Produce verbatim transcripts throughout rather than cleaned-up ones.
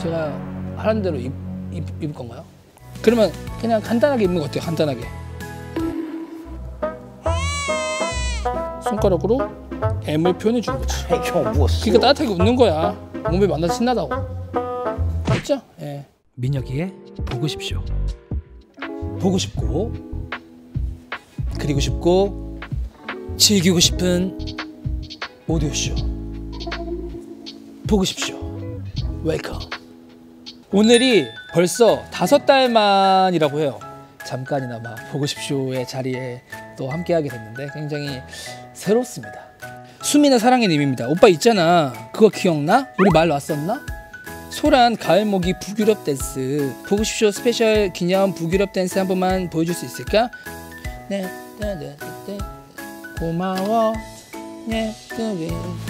제가 하라는 대로 입, 입, 입을 건가요? 그러면 그냥 간단하게 입는 거 어때요? 간단하게 손가락으로 M을 표현해 주는 거지. 그러니까 따뜻하게 웃는 거야. 몸에 만나서 신나다고. 됐죠? 예. 민혁이의 보고 싶쇼. 보고 싶고 그리고 싶고 즐기고 싶은 오디오쇼. 보고 싶쇼. 웰컴. 오늘이 벌써 다섯 달 만이라고 해요. 잠깐이나마 보고 싶쇼의 자리에 또 함께하게 됐는데 굉장히 새롭습니다. 수민아 사랑의 님입니다. 오빠 있잖아. 그거 기억나? 우리 말 놨었나? 소란 가을모기 북유럽 댄스 보고 싶쇼 스페셜 기념 북유럽 댄스 한 번만 보여줄 수 있을까? 네, 네, 네, 네. 고마워. 네, 네,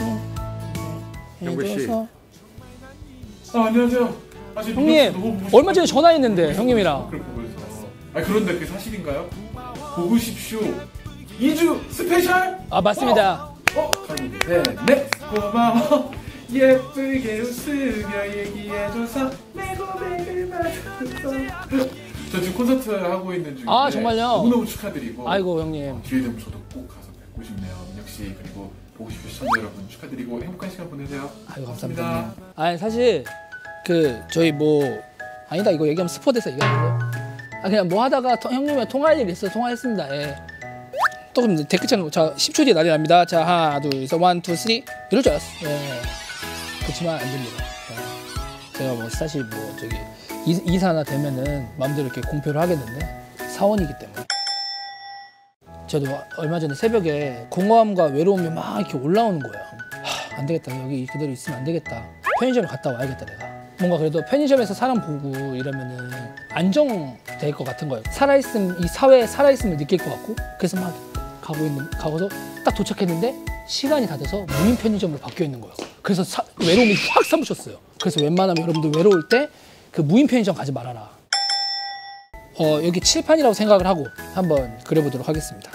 영배 씨. 아 안녕하세요. 아, 형님 얼마 전에 전화했는데 형님이랑. 아 그런데 그게 사실인가요? 보고 싶쇼 이 주 스페셜? 아 맞습니다. 어? 어? 네, 네. 고마워. 예쁘게 웃으며 얘기해줘서 내 고백을 받았어. 저 지금 콘서트 하고 있는 중인데 아 정말요? 너무너무 축하드리고 아이고 형님 기회 되면 저도 꼭 가서 뵙고 싶네요. 민혁 씨 그리고 보고 싶으신 시청자 여러분 축하드리고 행복한 시간 보내세요. 아이고 감사합니다. 아니 사실 그 저희 뭐 아니다 이거 얘기하면 스포돼서 얘기하는데 아 그냥 뭐 하다가 통, 형님이랑 통화할 일이 있어서 통화했습니다. 예. 또 그럼 댓글창 자 십 초 뒤에 난리 납니다. 자 하나 둘 셋 원 투 쓰리 이럴 줄 알았어. 예. 그렇지만 안 됩니다. 예. 제가 뭐 사실 뭐 저기 이, 이사나 되면은 마음대로 이렇게 공표를 하겠는데 사원이기 때문에 저도 얼마 전에 새벽에 공허함과 외로움이 막 이렇게 올라오는 거예요. 하, 안 되겠다. 여기 그대로 있으면 안 되겠다. 편의점에 갔다 와야겠다 내가. 뭔가 그래도 편의점에서 사람 보고 이러면은 안정될 것 같은 거예요. 살아있음, 이 사회에 살아있음을 느낄 것 같고 그래서 막 가고 있는, 가고서 딱 도착했는데 시간이 다 돼서 무인 편의점으로 바뀌어 있는 거예요. 그래서 사, 외로움이 확 사무쳤어요. 그래서 웬만하면 여러분들 외로울 때 그 무인 편의점 가지 말아라. 어, 여기 칠판이라고 생각을 하고 한번 그려보도록 하겠습니다.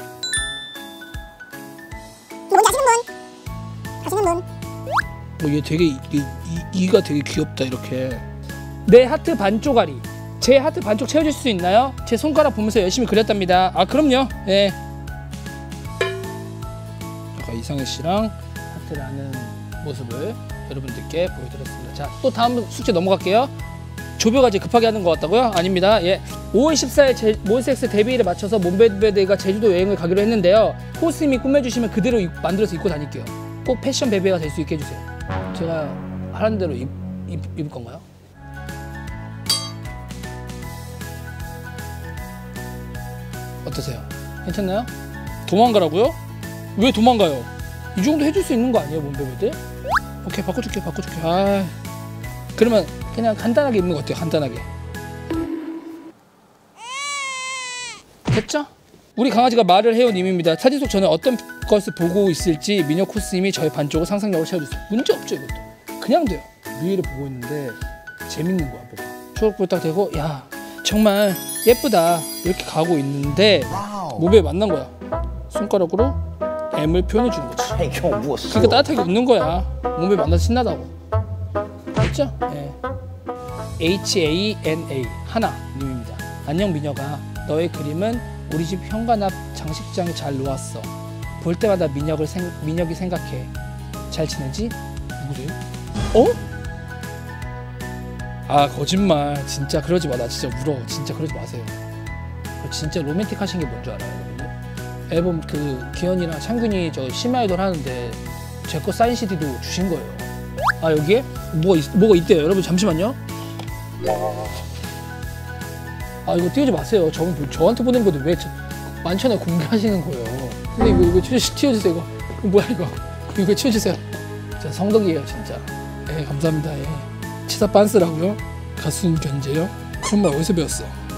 뭔지 아시는 분? 아시는 분? 뭐 얘 되게 이, 이, 이가 되게 귀엽다 이렇게. 내 하트 반쪽아리. 제 하트 반쪽 채워줄 수 있나요? 제 손가락 보면서 열심히 그렸답니다. 아 그럼요. 예. 아까 이상해 씨랑 하트를 하는 모습을 여러분들께 보여드렸습니다. 자, 또 다음 숙제 넘어갈게요. 조별과제 급하게 하는 것 같다고요? 아닙니다. 예. 오월 십사일 제, 몬스엑스 데뷔일에 맞춰서 몬베베데가 제주도 여행을 가기로 했는데요. 호스님이 꾸며주시면 그대로 입, 만들어서 입고 다닐게요. 꼭 패션 베베가 될 수 있게 해주세요. 제가 하라는 대로 입, 입, 입을 건가요? 어떠세요? 괜찮나요? 도망가라고요? 왜 도망가요? 이 정도 해줄 수 있는 거 아니에요, 몬베베데? 오케이, 바꿔줄게, 바꿔줄게. 아, 그러면 그냥 간단하게 입는 거 어때요? 간단하게. 됐죠? 우리 강아지가 말을 해요 님입니다. 사진 속 저는 어떤 것을 보고 있을지 민혁 코스님이 저의 반쪽을 상상력을 채워주세요. 문제 없죠 이것도. 그냥 돼요. 위에를 보고 있는데 재밌는 거야 뭐가. 초록불 딱 되고 야 정말 예쁘다 이렇게 가고 있는데 몸에 만난 거야. 손가락으로 M을 표현해 주는 거지. 그러니까 따뜻하게 웃는 거야. 몸에 만나서 신나다고. 됐죠? 네. 에이치 에이 엔 에이 하나 님입니다. 안녕 민혁아. 너의 그림은 우리 집 현관 앞 장식장에 잘 놓았어. 볼 때마다 민혁을 생, 민혁이 생각해. 잘 지내지? 누구세요? 어? 아 거짓말. 진짜 그러지 마. 나 진짜 울어. 진짜 그러지 마세요. 진짜 로맨틱하신 게 뭔 줄 알아요? 여러분들? 앨범 그 기현이랑 창균이 저 심야아이돌 하는데 제 거 사인 씨디도 주신 거예요. 아 여기에? 뭐가, 있, 뭐가 있대요. 여러분 잠시만요. 아 이거 띄우지 마세요. 저, 저한테 보낸 건데 왜 만천에 공개하시는 거예요. 근데 이거 이거 띄워주세요. 이거. 이거 뭐야 이거. 이거 띄워주세요. 진짜 성덕이에요 진짜. 예 감사합니다. 예. 치사 빤스라고요? 가수 견제요? 그런 말 어디서 배웠어?